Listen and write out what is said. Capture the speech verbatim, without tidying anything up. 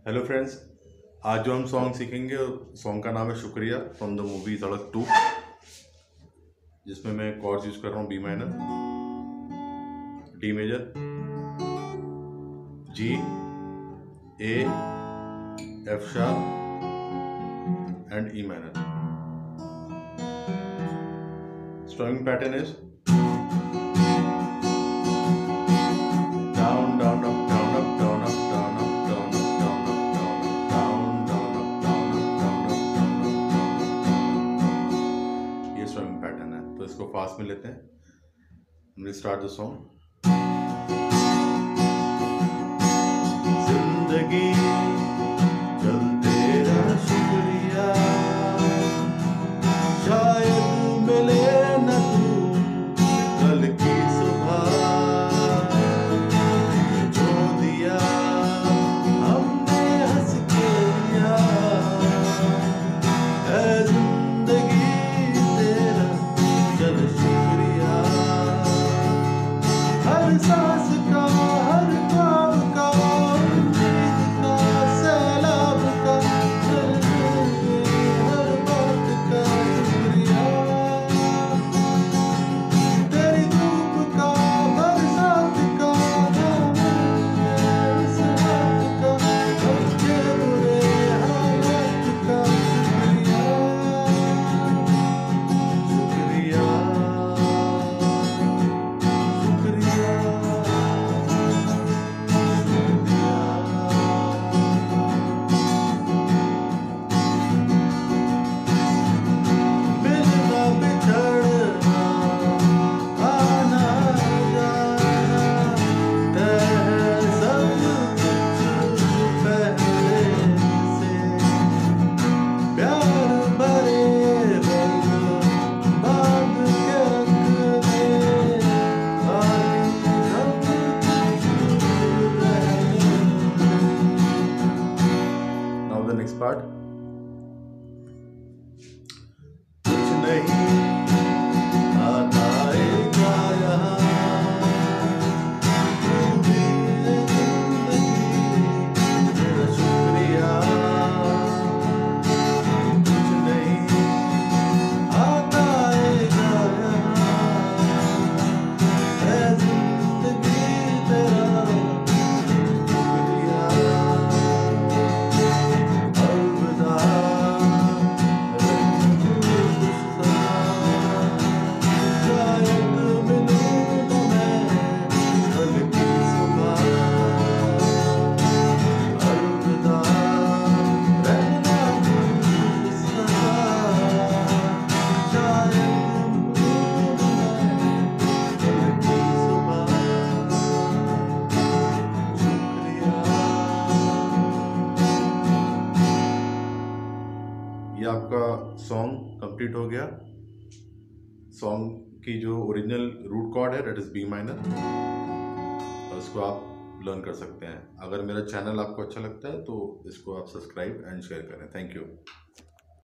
Hello friends, आज जो हम सॉन्ग सीखेंगे सॉन्ग का नाम है Shukriya from the movie Sadak two, जिसमें मैं कॉर्ड्स यूज कर रहा हूँ B minor, D major, G, A, F sharp and E minor. Strumming pattern is down down up down up down up down up down up down up down up down down up down up down up down up. ये strumming pattern है, तो इसको fast में लेते हैं. Let's start the song. जिंदगी चलते रहा शुक्रिया, शायद मिले न तू कल की सुबह, सांस का हर ख्वाब का उम्मीद का सैलाब का हर बात का शुक्रिया, तेरी धूप का बरसात का इस रात का अच्छे बुरे हालात का शुक्रिया शुक्रिया शुक्रिया. Next part. कुछ नहीं आता आएगा यहाँ, तू भी तेरा शुक्रिया. कुछ नहीं आता आएगा यहाँ, है जिंदगी तेरा शुक्रिया. ये आपका सॉन्ग कंप्लीट हो गया. सॉन्ग की जो ओरिजिनल रूट कॉर्ड है दैट इज बी माइनर, इसको आप लर्न कर सकते हैं. अगर मेरा चैनल आपको अच्छा लगता है तो इसको आप सब्सक्राइब एंड शेयर करें. Thank you.